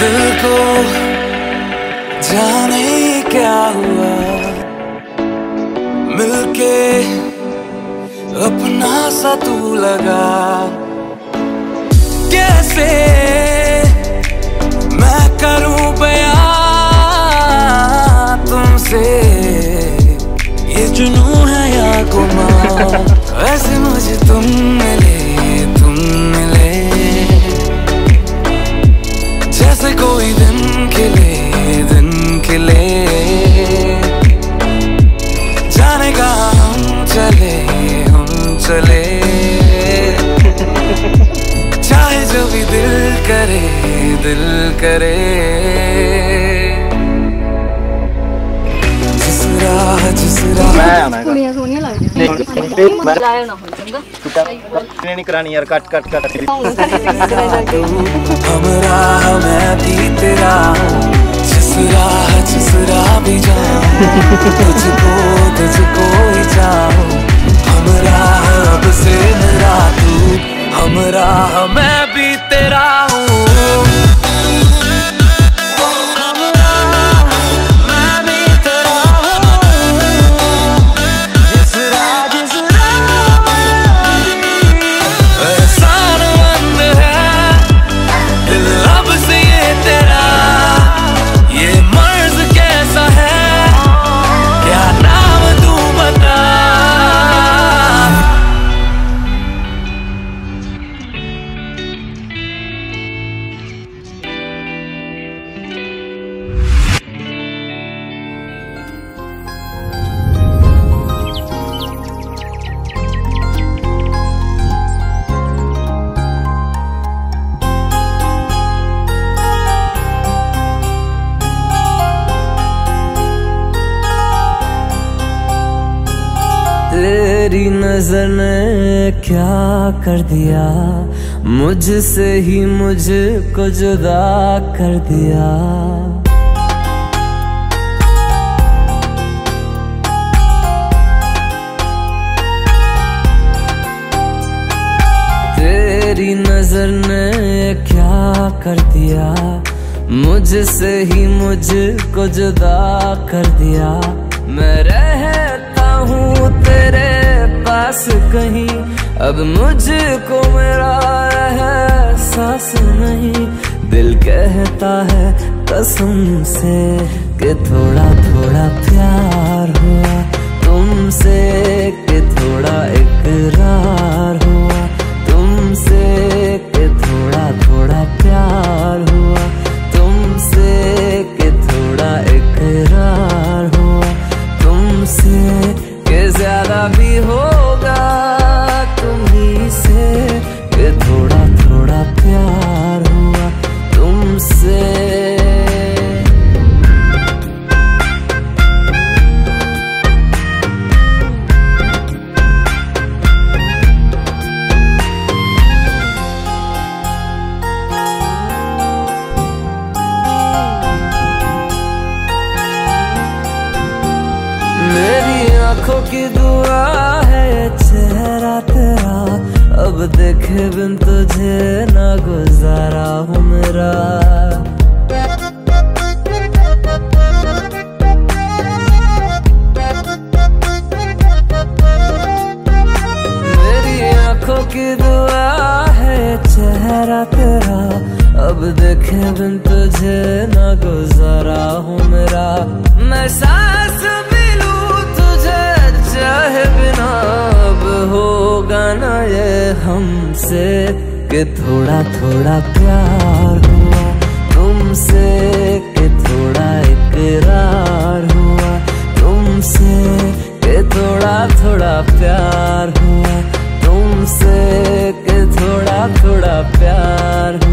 दिल को जाने क्या हुआ, मिलके अपना सा तू लगा। कैसे मैं करूं बयां तुमसे, ये जुनूं है या गुमां। ऐसे मुझे तुम मिले जैसे कोई दिन खिले जाने का हम चले चाहे जो भी दिल करे जिस राह कुड़ियां सोहनियां लगदियां लायो ना हो चंगा नहीं करानी यार, कट हमरा मैं भी तेरा जिस राह भी जाऊं तुझको ही चाहूं। हमरा अब से मेरा तू, हमरा मैं भी तेरा हूँ। तेरी नजर ने क्या कर दिया, मुझसे ही मुझको जुदा कर दिया। तेरी नजर ने क्या कर दिया, मुझसे ही मुझको जुदा कर दिया। मैं रहता हूँ तेरे पास कहीं, अब मुझको मेरा एहसास नहीं। दिल कहता है कसम से कि थोड़ा थोड़ा प्यार हुआ तुमसे, कि थोड़ा इकरार हुआ तुमसे, कि थोड़ा थोड़ा प्यार हुआ तुमसे, कि थोड़ा इकरार हुआ तुमसे, कि ज्यादा भी होगा तुम्ही से, कि थोड़ा थोड़ा प्यार हुआ तुमसे। आँखों की दुआ है चेहरा तेरा, अब देखे बिन तुझे ना गुजारा हूँ मेरा। मेरी आँखों की दुआ है चेहरा तेरा, अब देखे बिन तुझे ना गुजारा हूँ मेरा। मैं सांस चाहे बिना अब होगा ना ये हमसे, कि थोड़ा थोड़ा प्यार हुआ तुमसे, कि थोड़ा इकरार हुआ तुमसे, कि थोड़ा थोड़ा प्यार हुआ तुमसे, कि थोड़ा थोड़ा प्यार हुआ।